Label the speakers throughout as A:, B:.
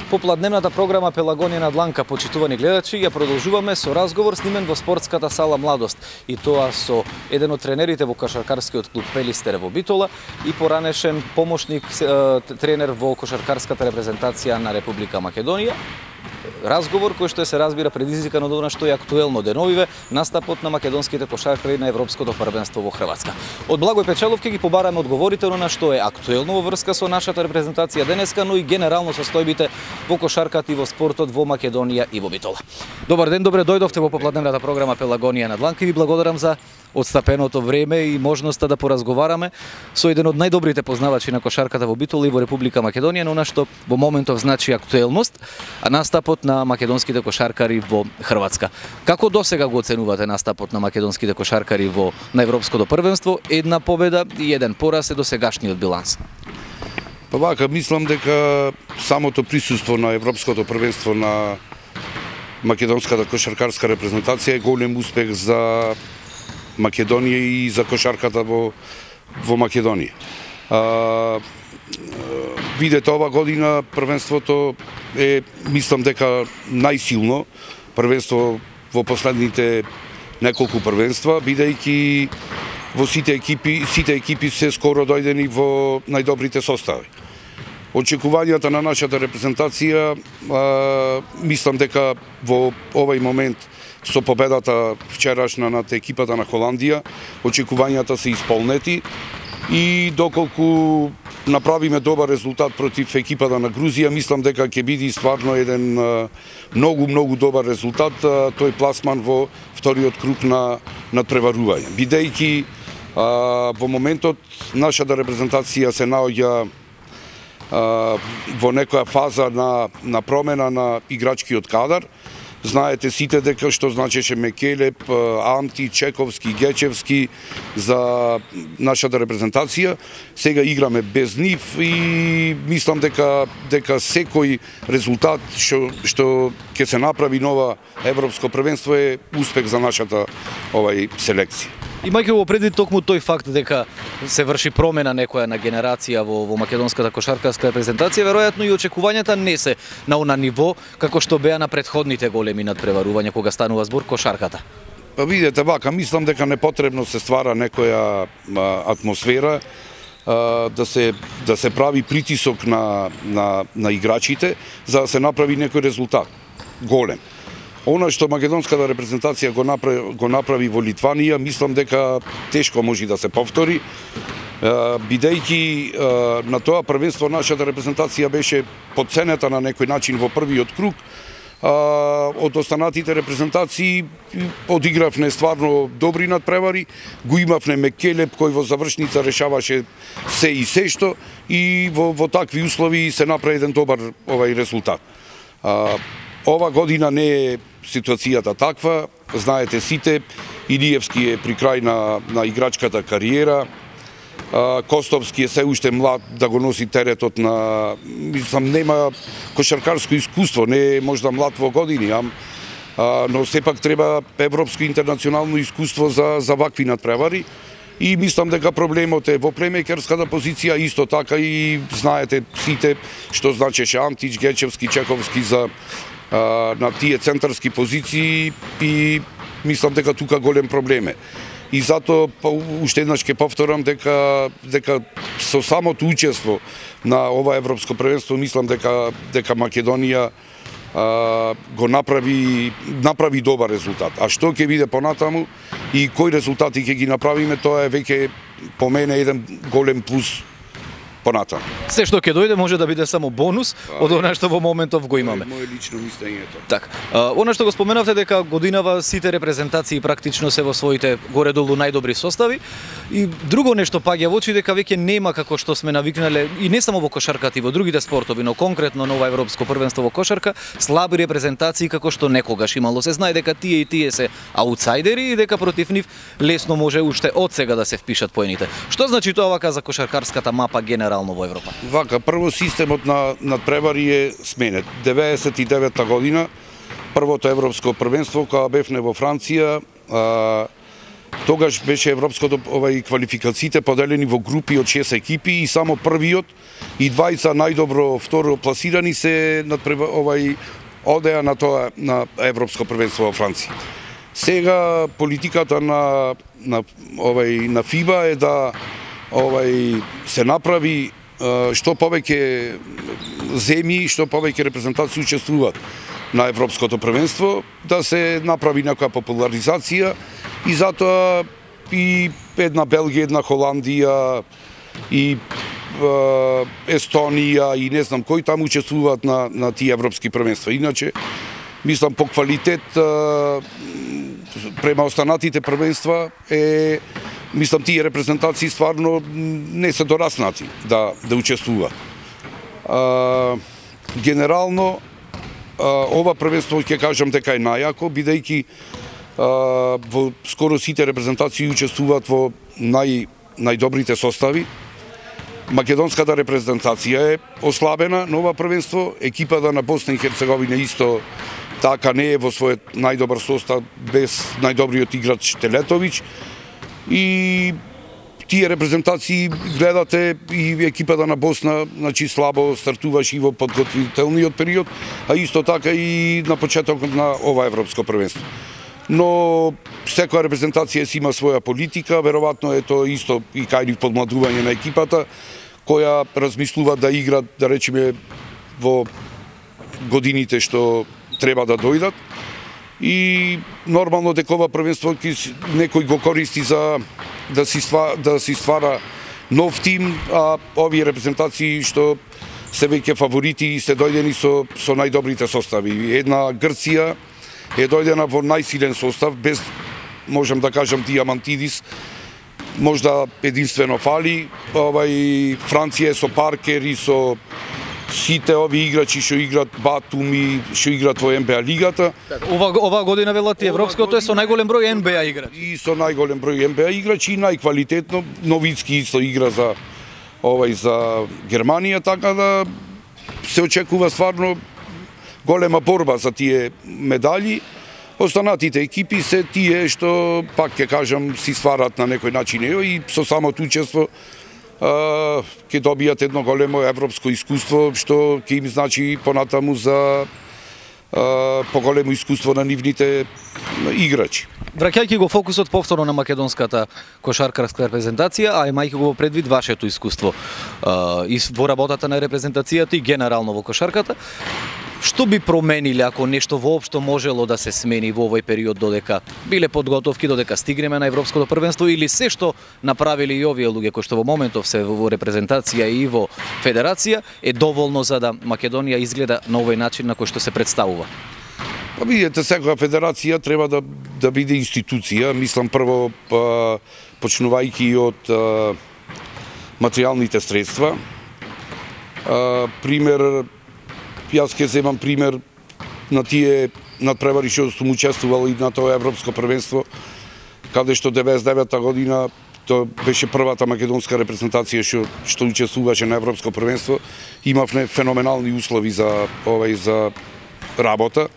A: Попладневната програма Пелагонија на дланка, почитувани гледачи, ја продолжуваме со разговор снимен во спортската сала Младост, и тоа со еден од тренерите во кошаркарскиот клуб Пелистер во Битола и поранешен помошник тренер во кошаркарската репрезентација на Република Македонија. Разговор кој што се разбира предизвикан од она што е актуелно деновиве, настапот на македонските кошаркари на Европското првенство во Хрватска. Од Благој Печалов ќе ги побараме одговорите на што е актуелно во врска со нашата репрезентација денеска, но и генерално состојбите во кошарката и во спортот во Македонија и во Битола. Добар ден, добре дојдовте во попладневната програма Пелагонија на дланка и ви благодарам за одстапеното време и можноста да поразговараме со еден од најдобрите познавачи на кошарката во Битола и во Република Македонија, на она што во моментов значи актуелност, а настапот на македонските кошаркари во Хрватска. Како досега го оценувате настапот на македонските кошаркари на Европското првенство? Една победа и еден пораз е досегашниот биланс.
B: Па вака, мислам дека самото присуство на Европското првенство на македонската кошаркарска репрезентација е голем успех за Македонија и за кошарката во Македонија. Видете, ова година првенството е, мислам дека најсилно првенство во последните неколку првенства, бидејќи во сите екипи се скоро дојдени во најдобрите состави. Очекувањата на нашата репрезентација, мислам дека во овој момент со победата вчерашна над екипата на Холандија, очекувањата се исполнети и доколку направиме добар резултат против екипата на Грузија, мислам дека ќе биде стварно еден многу добар резултат, тој пласман во вториот круг на надпреварување. Бидејќи во моментот нашата репрезентација се наоѓа во некоја фаза на промена на играчкиот кадар. Знаете сите дека што значеше Мекелеп, Анти, Чековски, Гечевски за нашата репрезентација. Сега играме без нив и мислам дека секој резултат што ќе се направи нова Европско првенство е успех за нашата селекција.
A: Имајќи во предвид токму тој факт дека се врши промена некоја на генерација во македонската кошаркарска репрезентација, веројатно и очекувањата не се на она ниво како што беа на претходните големи надпреварувања кога станува збор кошарката.
B: Па видете вака, мислам дека непотребно се ствара некоја атмосфера да се прави притисок на играчите за да се направи некој резултат голем. Она што македонската репрезентација го направи во Литванија, мислам дека тешко може да се повтори, бидејќи на тоа првенство нашата репрезентација беше потценета на некој начин во првиот круг. Од останатите репрезентации одигравме стварно добри надпревари, го имавме Мекелеп кој во завршница решаваше се и се што и во такви услови се направи еден добар резултат. Ова година не е ситуацијата таква, знаете сите, Илиевски е при крај на играчката кариера, Костовски е се уште млад да го носи теретот мислам, нема кошаркарско искуство, не е можда млад во години, но сепак треба европско интернационално искуство за вакви надпревари. И мислам дека проблемот е во плеймејкерската позиција, исто така и знаете сите што значеше Антич, Гечевски, Чековски на тие центарски позиции и мислам дека тука голем проблем е. И затоа уште еднаш ќе повторам дека со самото учество на ова Европско првенство мислам дека Македонија го направи добар резултат. А што ќе биде понатаму и кои резултати ќе ги направиме, тоа е веќе по мене еден голем плюс понатаму.
A: Се што ќе дојде може да биде само бонус од она што во моментов го имаме.
B: Моје лично мислење е тоа.
A: Така. Она што го споменавте дека годинава сите репрезентации практично се во своите горе-долу најдобри состави и друго нешто паѓа во очи дека веќе нема како што сме навикнале и не само во кошарката и во другите спортови, но конкретно на ова Европско првенство во кошарка, слаби репрезентации како што некогаш имало. Се знае дека тие и тие се аутсайдери и дека против нив лесно може уште од сега да се впишат поените. Што значи тоа вака за кошаркарската мапа генерално во Европа?
B: Вака, прво системот на надпревари е сменет. 99-та година, првото Европско првенство, кога бевне во Франција, тогаш беше европското квалификациите поделени во групи од 6 екипи и само првиот и двајца најдобро второ пласирани се одеа на тоа на европско првенство во Франција. Сега политиката на ФИБА е да се направи што повеќе земји, што повеќе репрезентации учествуваат на европското првенство, да се направи некоја популаризација и затоа и една Белгија, една Холандија и Естонија и не знам кои таму учествуваат на тие европски првенства. Иначе, мислам, по квалитет према останатите првенства мислам, тие репрезентации стварно не се дораснати да учествуваат. Генерално, ова првенство ќе кажам дека е најако, бидејќи во скоро сите репрезентации учествуваат во најдобрите состави. Македонската репрезентација е ослабена на ова првенство, екипата на Босна и Херцеговина исто така не е во својот најдобар состав без најдобриот играч Телетовиќ и тие репрезентации гледате и екипата на Босна, значи слабо стартуваше и во подготвителниот период, а исто така и на почетокот на ова европско првенство. Но секоја репрезентација си има своја политика, веројатно е тоа исто и кај нив подмладување на екипата, која размислува да игра, да речеме, во годините што треба да дојдат. И нормално дека ова првенство некој го користи за да си ствара нов тим, а овие репрезентации што се веќе фаворити се дојдени со најдобрите состави. Една Грција е дојдена во најсилен состав, без, можам да кажам, Диамантидис, можда единствено фали. Франција е со Паркер и со сите овие играчи што играат Батум и што играат во НБА лигата.
A: Ова година велате европското е со најголем број НБА играчи.
B: И со најголем број НБА играчи и најквалитетно. Новицки исто игра за Германија, така да се очекува стварно голема борба за тие медали. Останатите екипи се тие што, пак ќе кажам, си стварат на некој начин и со самото учество ќе добијат едно големо европско искуство, што ќе им значи понатаму за поголемо искуство на нивните играчи.
A: Враќајќи го фокусот повторно на македонската кошаркарска репрезентација, а имајќи го предвид вашето искуство и во работата на репрезентацијата и генерално во кошарката, што би промениле ако нешто воопшто можело да се смени во овој период додека биле подготовки, додека стигнеме на европското првенство, или се што направиле и овие луѓе кои што во моментов се во репрезентација и во федерација е доволно за да Македонија изгледа на овој начин на кој што се представува?
B: Па видите, секоја федерација треба да биде институција, мислам прво почнувајќи од материјалните средства. Пример, јас ќе земам пример на тие надпревари што сум учествувал и на тоа европско првенство, каде што 99-та година тоа беше првата македонска репрезентација што учествуваше на европско првенство. Имавме феноменални услови за работа.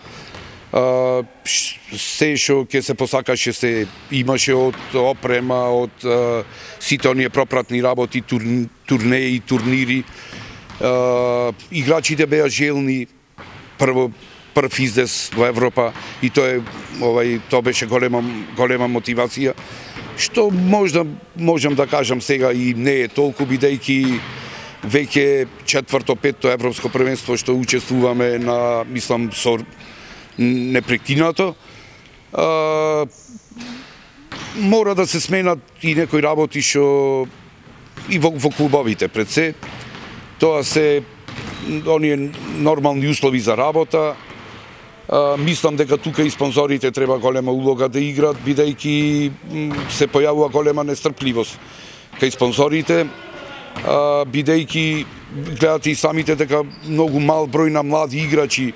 B: Се што ќе се посакаше се имаше од опрема, од сите оние пропратни работи, турнеи, турнири. Играчите беа желни прв издес во Европа и тоа беше голема мотивација, што можам да кажам сега и не е толку, бидејќи веќе четврто, петто европско првенство што учествуваме на, мислам, со непрекинато. Мора да се сменат и некои работи што и во клубовите пред се. Тоа се оние нормални услови за работа. Мислам дека тука и спонзорите треба голема улога да играат, бидејќи се појавува голема нестрпливост кај спонзорите, бидејќи гледате и самите дека многу мал број на млади играчи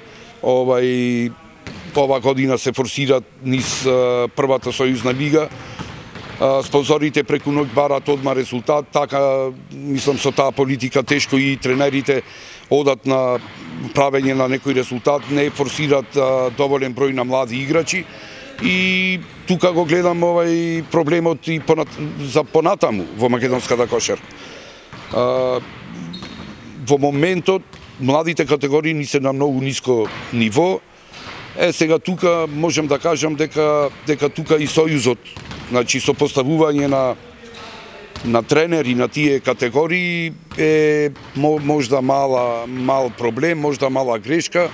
B: ова година се форсираат низ првата сојузна лига. Спонзорите преку ноќ барат одма резултат, така, мислам, со таа политика тешко и тренерите одат на правење на некој резултат, не форсират доволен број на млади играчи и тука го гледам овај проблемот и за понатаму во македонската кошарка. Во моментот младите категории ни се на многу ниско ниво. Сега тука можем да кажам дека тука и сојузот, значи со поставување на тренери на тие категории е можда мал проблем, можда мала грешка.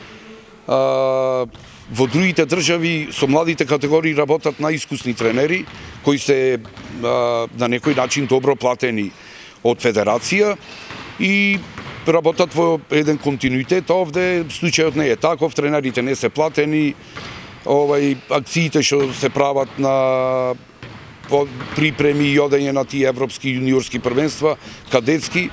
B: Во другите држави со младите категории работат наискусни тренери кои се на некој начин добро платени од федерација и работат во еден континуитет. Овде случајот не е таков, тренерите не се платени, акциите што се прават на припреми и одење на тие европски јуниорски првенства, кадетски,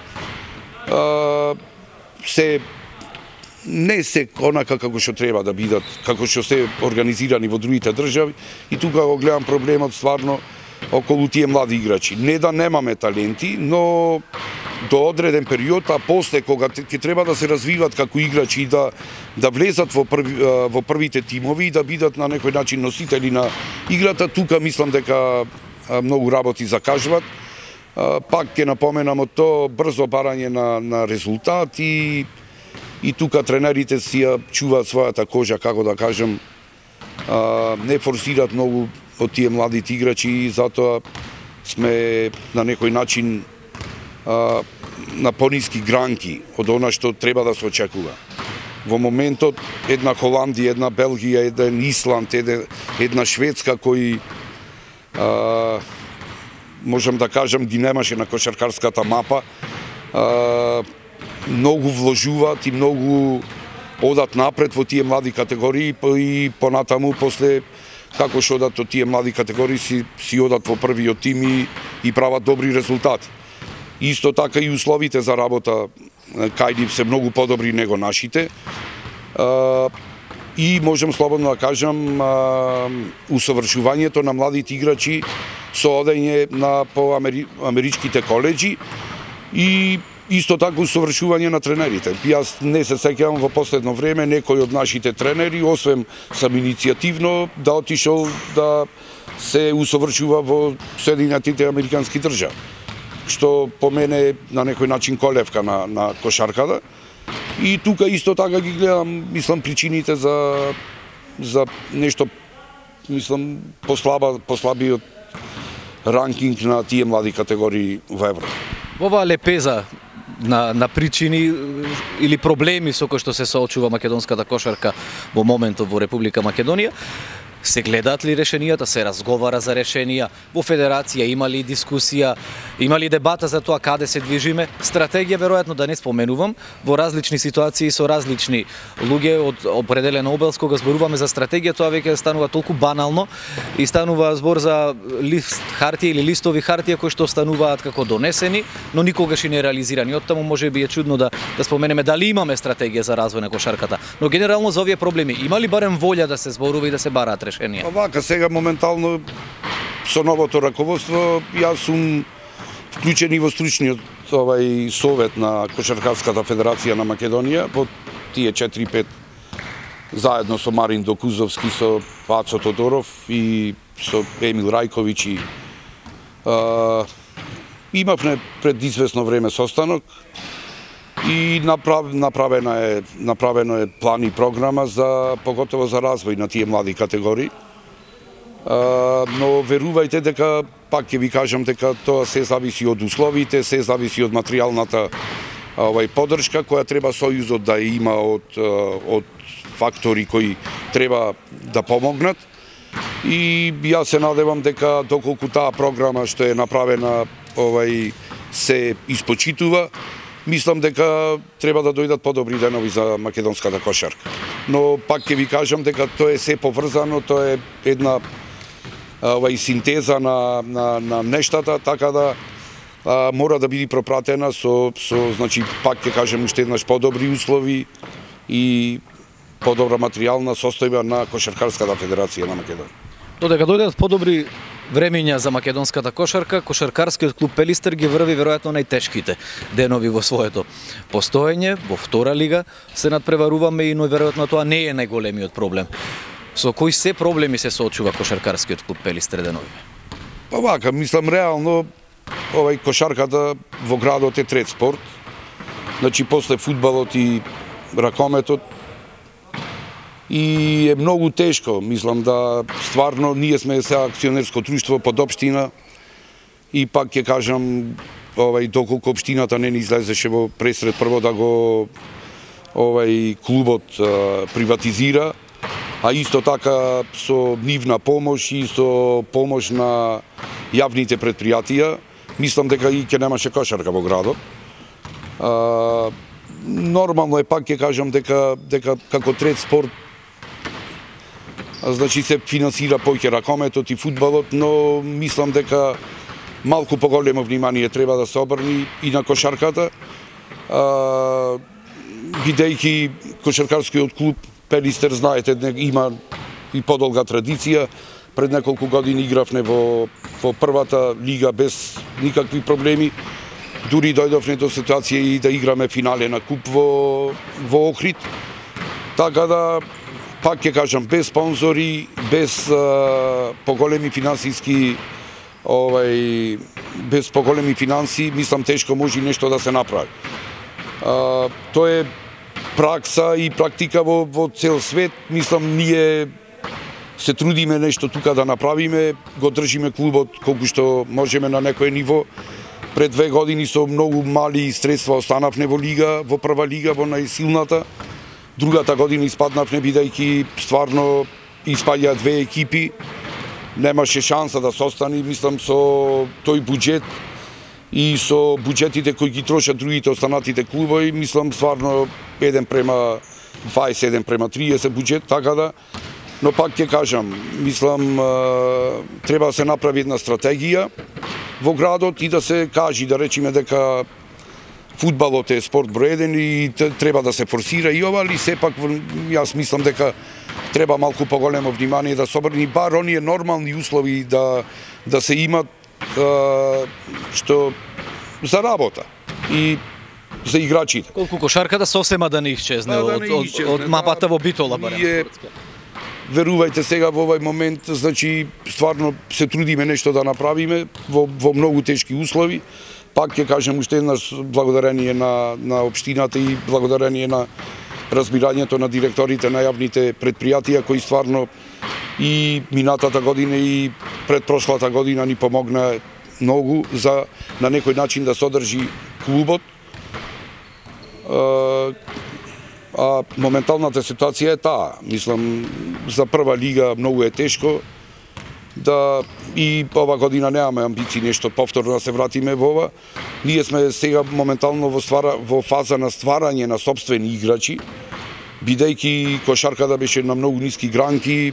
B: не се онака како што треба да бидат, како што се организирани во другите држави, и тука го гледам проблемот стварно околу тие млади играчи. Не да немаме таленти, но до одреден период, а после кога ќе треба да се развиват како играчи и да влезат во првите тимови и да бидат на некој начин носители на играта, тука мислам дека многу работи закажуват. Пак ќе напоменам од тоа брзо барање на резултат и тука тренерите си ја чуваат својата кожа, како да кажем, не форсират многу од тие младите играчи и затоа сме на некој начин на пониски гранки од она што треба да се очекува. Во моментот една Холандија, една Белгија, еден Исланд, една Шведска кои можам да кажам ги немаше на кошаркарската мапа, многу вложуваат и многу одат напред во тие млади категории и понатаму после како што одат од тие млади категории си одат во првиот тим и прават добри резултати. Исто така и условите за работа кај нив се многу подобри него нашите. И можем слободно да кажам усовршувањето на младите играчи со одење по америчките коледжи и исто така усовршување на тренерите. Јас не се сеќавам во последно време некој од нашите тренери, освен сам иницијативно, да отишол да се усовршува во Соединетите Американски држави, што по мене на некој начин колевка на кошарката. И тука исто така ги гледам, мислам, причините за нешто, мислам, послабиот ранкинг на тие млади категории во Европа.
A: Во оваа лепеза на причини или проблеми со кои што се соочува македонската кошарка во моментот во Република Македонија, се гледаат ли решенијата, се разговара за решенија, во федерација има ли дискусија, има ли дебата за тоа каде се движиме, стратегија веројатно да не споменувам, во различни ситуации со различни луѓе од определен обелс, кога зборуваме за стратегија, тоа веќе станува толку банално и станува збор за лист хартија или листови хартија кои што стануваат како донесени, но никогаш и не реализирани. Оттаму можеби е чудно да споменеме дали имаме стратегија за развој на кошарката, но генерално за овие проблеми има ли барем волја да се зборува и да се бараат решенија?
B: Овака сега моментално со новото раководство јас сум вклучен и во стручниот совет на Кошаркарската федерација на Македонија во тие 4-5 заедно со Марин Докузовски, со Ацо Тодоров и со Емил Рајковиќ и имавме пред известно време состанок и направено е план и програма поготово за развој на тие млади категории. Но верувајте дека, пак ќе ви кажам дека тоа се зависи од условите, се зависи од материјалната поддршка која треба Сојузот да има од фактори кои треба да помогнат. И јас се надевам дека доколку таа програма што е направена се испочитува, мислам дека треба да дојдат подобри денови за македонската кошарка. Но пак ќе ви кажам дека тоа е се поврзано, тоа е една синтеза на нештата, така да мора да биде пропратена со значи пак ќе кажем уште еднаш подобри услови и подобра материјална состојба на Кошаркарската федерација на Македонија.
A: Додека дојдат подобри времења за македонската кошарка, кошаркарскиот клуб Пелистер ги врви веројатно најтешките денови во своето постоење, во втора лига се надпреваруваме и но веројатно тоа не е најголемиот проблем. Со кои се проблеми се соочува кошаркарскиот клуб Пелистер деновиве?
B: Па вака, мислам реално, кошарката во градот е трет спорт. Значи, после фудбалот и ракометот. И е многу тешко, мислам да стварно ние сме сега акционерско друштво под општина и пак ќе кажам, доколку општината не ни излезеше во пресред прво да го клубот приватизира, а исто така со нивна помош и со помош на јавните предпријатија, мислам дека и ќе немаше кошарка во градот. Нормално е, пак ќе кажам, дека како трет спорт, значи се финансира поќе ракометот и фудбалот, но мислам дека малку поголемо внимание треба да се обрни и на кошарката, бидејќи кошаркарскиот клуб Пелистер, знаете, има и подолга традиција. Пред неколку години игравме во првата лига без никакви проблеми. Дури дојдовме до ситуација и да играме финале на куп во Охрид. Така да, пак ќе кажам, без спонзори, без поголеми финансиски без поголеми финанси, мислам тешко може нешто да се направи. Тоа е пракса и практика во цел свет. Мислам, ние се трудиме нешто тука да направиме, го држиме клубот колку што можеме на некое ниво. Пред 2 години со многу мали средства останавме во лига, во прва лига, во најсилната. Другата година испаднавме бидејќи стварно испаѓаа 2 екипи. Немаше шанса да се остани, мислам, со тој буџет и со буџетите кои ги трошат другите останатите клубови, мислам стварно 1:20, 1:30 буџет, така да. Но пак ќе кажам, мислам, треба да се направи една стратегија во градот и да се кажи, да речеме дека фудбалот е спорт број 1 и треба да се форсира и ова, али сепак јас мислам дека треба малку поголемо внимание да се обрни, бар оние нормални услови да се имат, што за работа и за играчите.
A: Колку кошарката сосема да не исчезне од мапата во Битола, барем.
B: Верувајте, сега во овој момент, значи, стварно се трудиме нешто да направиме во многу тешки услови. Пак ќе кажем уште еднаш благодарение на општината и благодарение на разбирањето на директорите на јавните предпријатија кои стварно и минатата година и предпрошлата година ни помогна многу за на некој начин да се одржи клубот. А моменталната ситуација е таа. Мислам, за прва лига многу е тешко и ова година немаме амбиции нешто повторно да се вратиме во ова. Ние сме сега моментално во фаза на стварање на сопствени играчи, бидејќи кошарката беше на многу ниски гранки,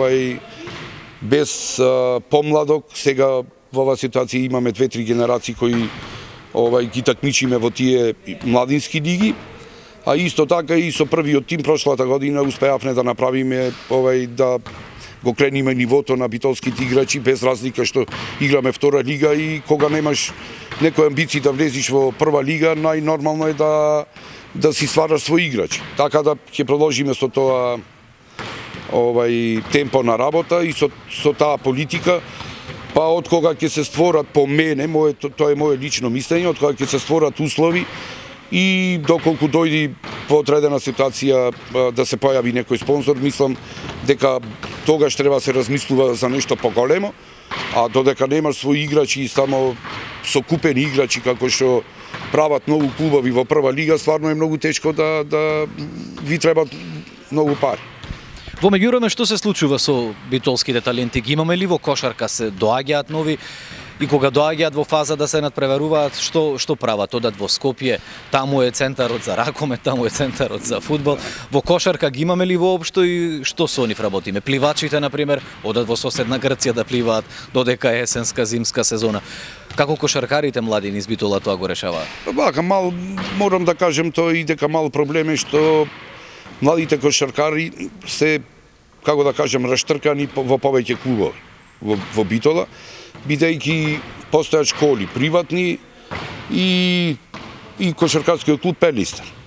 B: без помладок. Сега во оваа ситуација имаме 2-3 генерации кои ги такмичиме во тие младински лиги. А исто така и со првиот тим прошлата година успеавме да направиме да го крениме нивото на битолските играчи, без разлика што играме втора лига и кога немаш некои амбиции да влезиш во прва лига, најнормално е да си ствараш своји играчи. Така да ќе продолжиме со тоа темпо на работа и со таа политика. Па од кога ќе се створат, по мене, тоа е моје лично мислење, од кога ќе се створат услови и доколку дојди по одредена ситуација да се појави некој спонзор, мислам дека тогаш треба да се размислува за нешто поголемо, а додека немаш своји играчи и само сокупени играчи како што прават многу клубови во прва лига, стварно е многу тешко да ви требат многу пари.
A: Во меѓувреме, што се случува со битолските таленти? Ги имаме ли во кошарка? Се доаѓаат нови? И кога доаѓаат во фаза да се надпреваруваат, што прават? Одат во Скопје, таму е центарот за ракомет, таму е центарот за фудбал. Во кошарка ги имаме ли воопшто и што со нив работиме? Пливачите, например, одат во соседна Грција да пливаат, додека е есенска, зимска сезона. Како кошаркарите млади низ Битола тоа го решаваат?
B: Вака, морам да кажем тоа и дека мал проблем е што младите кошаркари се, како да кажем, раштркани во повеќе клубови во Битола, бидејќи постојат школи приватни и кошаркарскиот клуб Пелистер.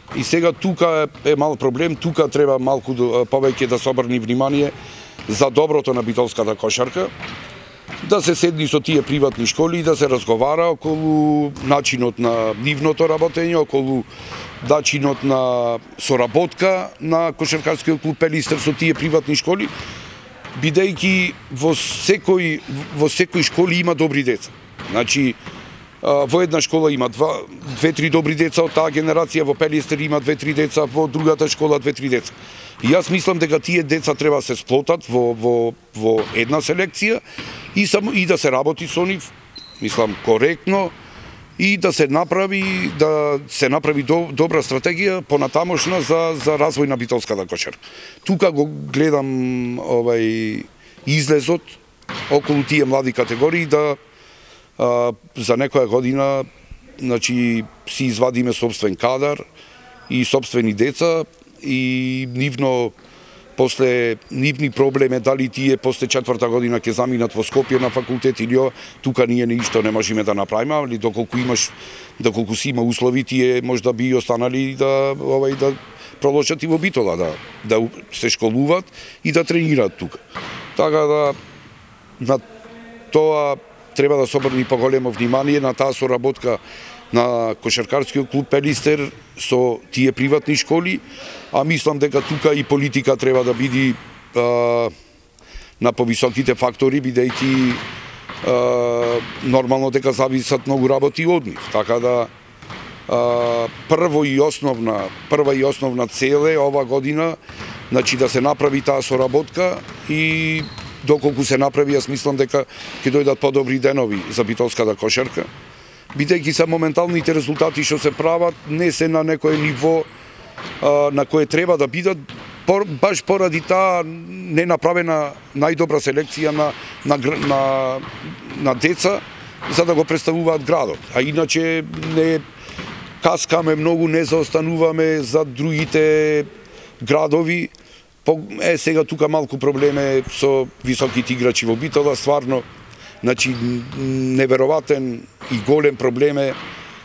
B: И сега тука е мал проблем, тука треба малку повеќе да се обрни внимание за доброто на битолската кошарка, да се седни со тие приватни школи и да се разговара околу начинот на нивното работење, околу начинот на соработка на кошаркарскиот клуб Пелистер со тие приватни школи, бидејќи во секој школи има добри деца. Значи, во една школа има две-три добри деца од таа генерација, во Пелистер има две-три деца, во другата школа две-три деца. И јас мислам дека тие деца треба да се сплотат во една селекција и да се работи со нив, мислам, коректно, и да се направи добра стратегија понатамошна за развој на битолската кошарка. Тука го гледам излезот околу тие млади категории да за некоја година, значи, си извадиме собствен кадар и собствени деца и после нивни проблеми дали тие после 4-та година ќе заминат во Скопје на факултет или тука ние ништо не можеме да направиме, али доколку си има услови, тие можда би останали да продолжат и во Битола, да се школуваат и да тренираат тука. Така да на тоа треба да се обрни поголемо внимание на таа соработка на кошаркарскиот клуб Пелистер со тие приватни школи, а мислам дека тука и политика треба да биде на повисоките фактори, бидејќи нормално дека зависат многу работи од нив. Така да прва и основна цел е ова година, значи да се направи таа соработка и доколку се направи, јас мислам дека ќе дојдат подобри денови за битолската кошарка, бидејќи се моменталните резултати што се прават не се на некое ниво на кое треба да бидат, баш поради таа ненаправена најдобра селекција на деца за да го представуваат градот. А иначе не каскаме многу, не заостануваме за другите градови. Сега тука малку проблеме со високите играчи во Битола, стварно, значи невероватен и голем проблем е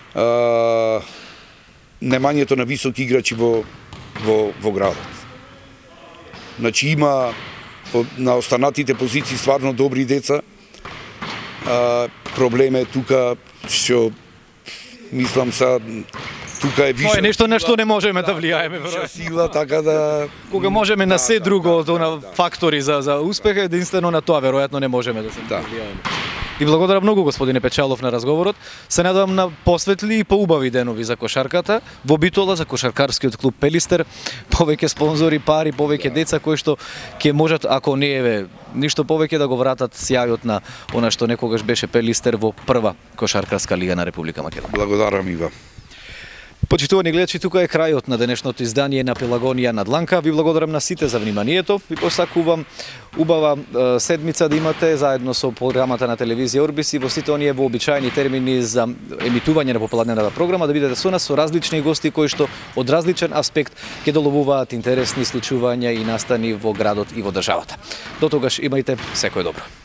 B: немањето на високи играчи во градот. Значи има на останатите позиции стварно добри деца. Проблем е тука што мислам тука е више.
A: Тоа е нешто на што не можеме да влијаеме,
B: виша сила, така да
A: кога можеме на се друго на фактори за успех, единствено на тоа веројатно не можеме да се влијаеме. И благодарам многу господине Печалов на разговорот. Се надевам на посветли и поубави денови за кошарката во Битола, за кошаркарскиот клуб Пелистер, повеќе спонзори, пари, повеќе деца кои што ќе можат, ако не е ништо повеќе, да го вратат сјајот на она што некогаш беше Пелистер во прва кошаркарска лига на Република Македонија.
B: Благодарам и вам.
A: Почитувани гледачи, тука е крајот на денешното издание на Пелагонија на дланка. Ви благодарам на сите за вниманието. Ви посакувам убава седмица да имате заедно со програмата на телевизија Орбис и во сите оние вообичаени термини за емитување на попладнената програма, да бидете со нас со различни гости кои што од различен аспект ќе доловуваат интересни случувања и настани во градот и во државата. До тогаш имајте секое добро.